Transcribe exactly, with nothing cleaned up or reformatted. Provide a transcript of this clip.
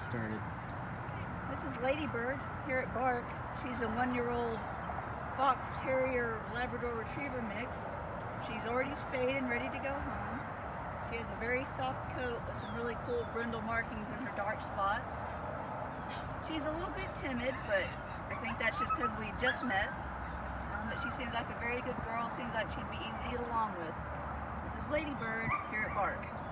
started. This is Ladybird here at Bark. She's a one-year-old Fox Terrier Labrador Retriever mix. She's already spayed and ready to go home. She has a very soft coat with some really cool brindle markings in her dark spots. She's a little bit timid, but I think that's just because we just met. Um, but she seems like a very good girl. Seems like she'd be easy to get along with. This is Ladybird here at Bark.